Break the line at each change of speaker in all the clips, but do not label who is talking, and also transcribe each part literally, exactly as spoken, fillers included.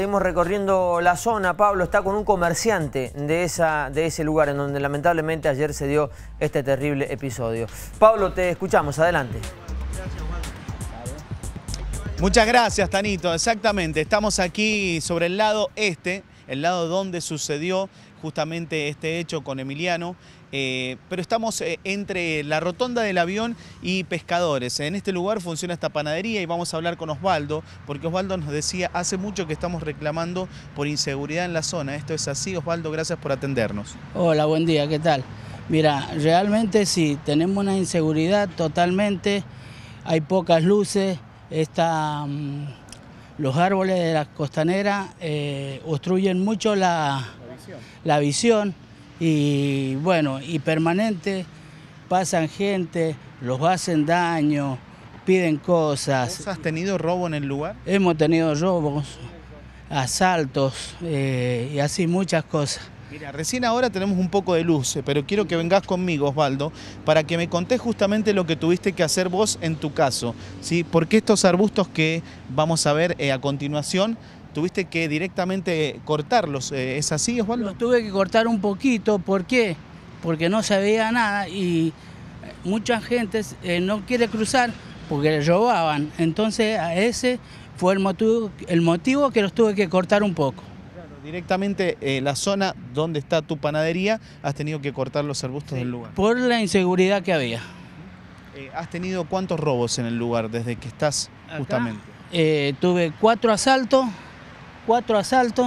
Seguimos recorriendo la zona. Pablo está con un comerciante de, esa, de ese lugar en donde lamentablemente ayer se dio este terrible episodio. Pablo, te escuchamos, adelante.
Muchas gracias, Tanito. Exactamente, estamos aquí sobre el lado este, el lado donde sucedió justamente este hecho con Emiliano, eh, pero estamos eh, entre la rotonda del avión y Pescadores. En este lugar funciona esta panadería y vamos a hablar con Osvaldo, porque Osvaldo nos decía hace mucho que estamos reclamando por inseguridad en la zona. ¿Esto es así, Osvaldo? Gracias por atendernos.
Hola, buen día, ¿qué tal? Mira, realmente sí, tenemos una inseguridad totalmente, hay pocas luces, está, um, los árboles de la costanera eh, obstruyen mucho la, la, visión. la visión y bueno, y permanente pasan gente, los hacen daño, piden cosas.
¿Vos has tenido robo en el lugar?
Hemos tenido robos, asaltos eh, y así muchas cosas.
Mira, recién ahora tenemos un poco de luz, pero quiero que vengas conmigo, Osvaldo, para que me contés justamente lo que tuviste que hacer vos en tu caso, ¿sí? Porque estos arbustos que vamos a ver eh, a continuación, tuviste que directamente cortarlos, eh, ¿es así, Osvaldo?
Los tuve que cortar un poquito, ¿por qué? Porque no se veía nada y mucha gente eh, no quiere cruzar porque le robaban, entonces a ese fue el motivo, el motivo que los tuve que cortar un poco.
Directamente eh, la zona donde está tu panadería, has tenido que cortar los arbustos sí, del lugar.
Por la inseguridad que había.
Eh, ¿Has tenido cuántos robos en el lugar desde que estás
Acá,
justamente?
Eh, tuve cuatro asaltos, cuatro asaltos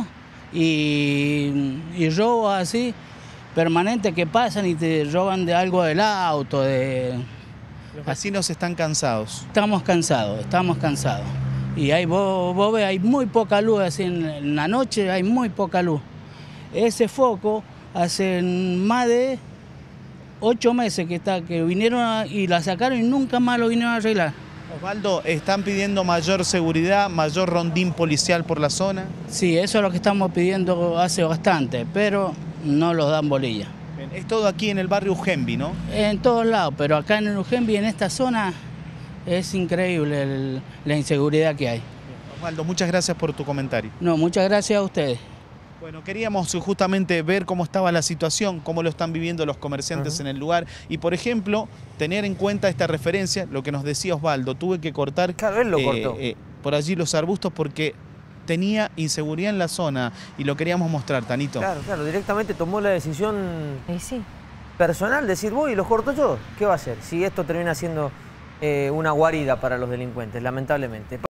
y, y robos así permanentes que pasan y te roban de algo del auto. De...
Los vecinos están cansados.
Estamos cansados, estamos cansados. Y ahí vos, vos ves, hay muy poca luz, así en, en la noche hay muy poca luz. Ese foco hace más de ocho meses que está, que vinieron a, y la sacaron y nunca más lo vinieron a arreglar.
Osvaldo, ¿están pidiendo mayor seguridad, mayor rondín policial por la zona?
Sí, eso es lo que estamos pidiendo hace bastante, pero no los dan bolilla.
Bien, es todo aquí en el barrio Ujembi, ¿no?
En todos lados, pero acá en el Ujembi, en esta zona, es increíble el, la inseguridad que hay.
Osvaldo, muchas gracias por tu comentario.
No, muchas gracias a ustedes.
Bueno, queríamos justamente ver cómo estaba la situación, cómo lo están viviendo los comerciantes uh-huh. en el lugar y, por ejemplo, tener en cuenta esta referencia, lo que nos decía Osvaldo, tuve que cortar
claro, él lo
eh,
cortó.
Eh, por allí los arbustos porque tenía inseguridad en la zona y lo queríamos mostrar, Tanito.
Claro, claro, directamente tomó la decisión
y sí.
personal, decir voy y los corto yo. ¿Qué va a hacer si esto termina siendo eh, una guarida para los delincuentes, lamentablemente?